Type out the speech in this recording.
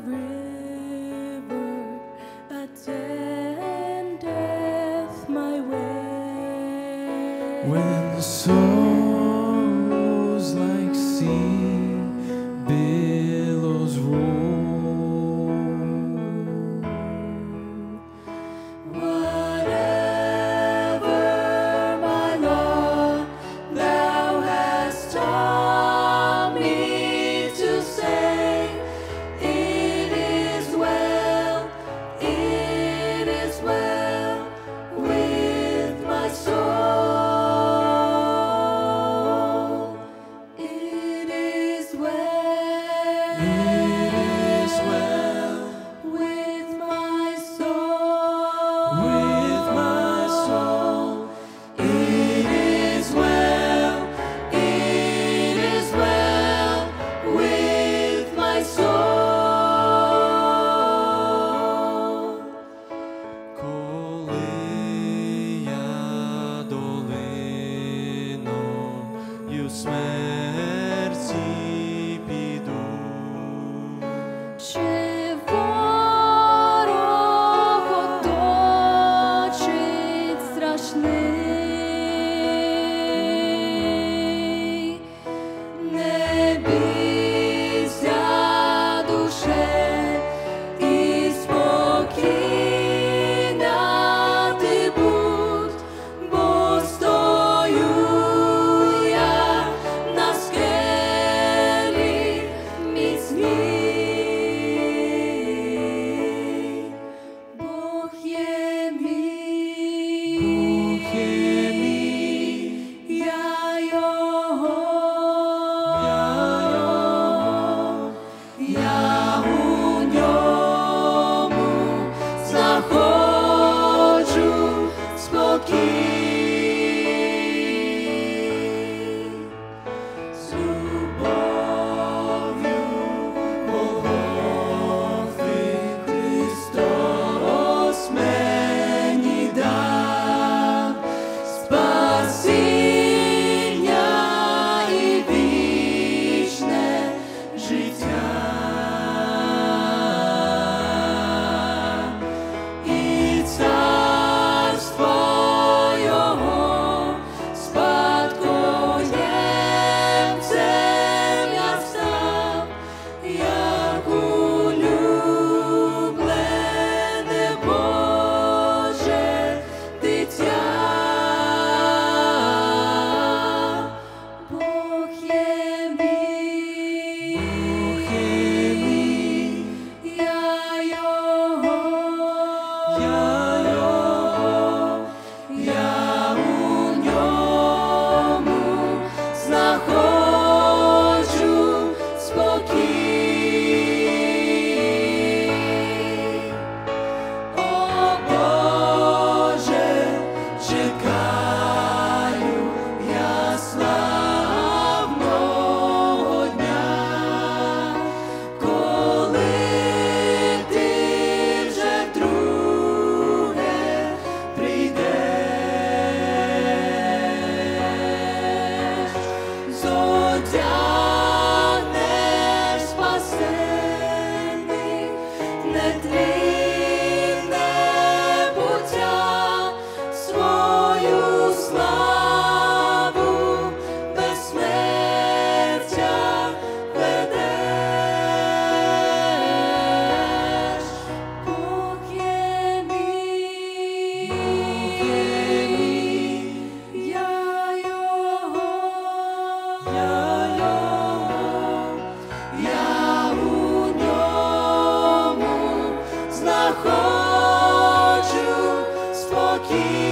river attendeth my way. When the sorrows like sea billows roll, whatever, my Lord, thou hast taught me to say, it is well with my soul. It is well with my soul. with my soul. It is well with my soul. Коли я долиною смерті піду, Чи ворог оточить страшний, не бійся, душе, і спокійна ти будь, бо стою я на скелі міцній. Бог є мій, я його, я у ньому знаходжу спокій. З любов'ю Голгофи Христос мені дав спасіння і вічне життя. І царство Його спадкоємцем я став, як улюблене Боже дитя. Бог є мій, я його, я у ньому знаходжу спокій. О Боже, чекаю я славного дня, коли ти вже вдруге прийдеш, зодягнеш спасенний, нетлінне буття, свою славу безсмертя ведеш. Бог є мій, я його, я у ньому знаходжу спокій.